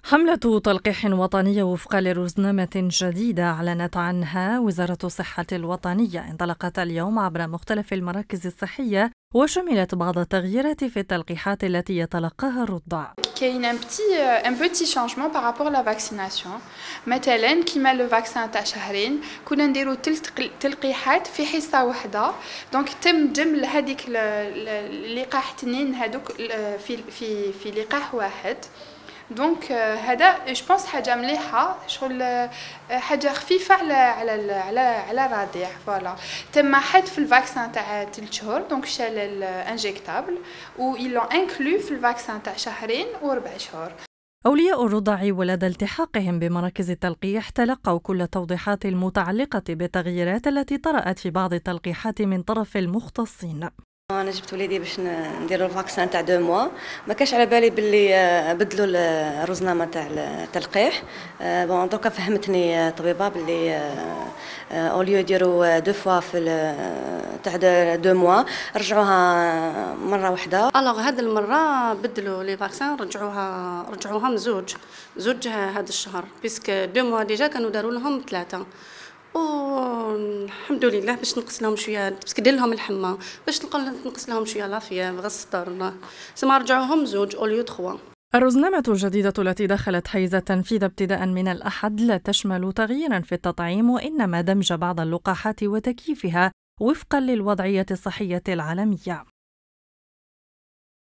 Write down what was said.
حملة تلقيح وطنية وفق لرزنامة جديدة أعلنت عنها وزارة الصحة الوطنية انطلقت اليوم عبر مختلف المراكز الصحية وشملت بعض التغييرات في التلقيحات التي يتلقاها الرضع. كاين un petit changement par rapport à la vaccination. مثلا كيما لو فاكسان تاع شهرين كنا نديرو تلقيحات في حصة واحدة، دونك تم جمل هذيك اللقاح تنين هذوك في لقاح واحد. دونك هذا جو بونس حاجه مليحه، شغل حاجه خفيفه على الرضيع. فوالا تم حد في الفاكسان تاع 3 شهور، دونك شال الانجيكتابل و يلون انكلو في الفاكسان تاع شهرين و4 شهور. أولياء الرضع ولدى التحاقهم بمراكز التلقيح تلقوا كل التوضيحات المتعلقة بالتغييرات التي طرأت في بعض التلقيحات من طرف المختصين. انا جبت وليدي باش نديروا الفاكسان تاع 2 موا، ما كاش على بالي باللي بدلوا الرزنامه تاع التلقيح. بون دوكا فهمتني الطبيبه باللي اوليو يديروا 2 فوا في تاع 2 موا رجعوها مره واحده. الوغ هذه المره بدلوا لي فاكسان، رجعوها من زوج هذا الشهر، بيسك 2 موا ديجا كانوا داروا لهم 3. والحمد لله باش نقص لهم شويه، باسكو دير لهم الحمى باش نقص لهم شويه لافيا بغسطر سما رجعوهم 2 اوليو 3. الرزنامة الجديدة التي دخلت حيز التنفيذ ابتداء من الأحد لا تشمل تغييرا في التطعيم، وإنما دمج بعض اللقاحات وتكييفها وفقا للوضعية الصحية العالمية.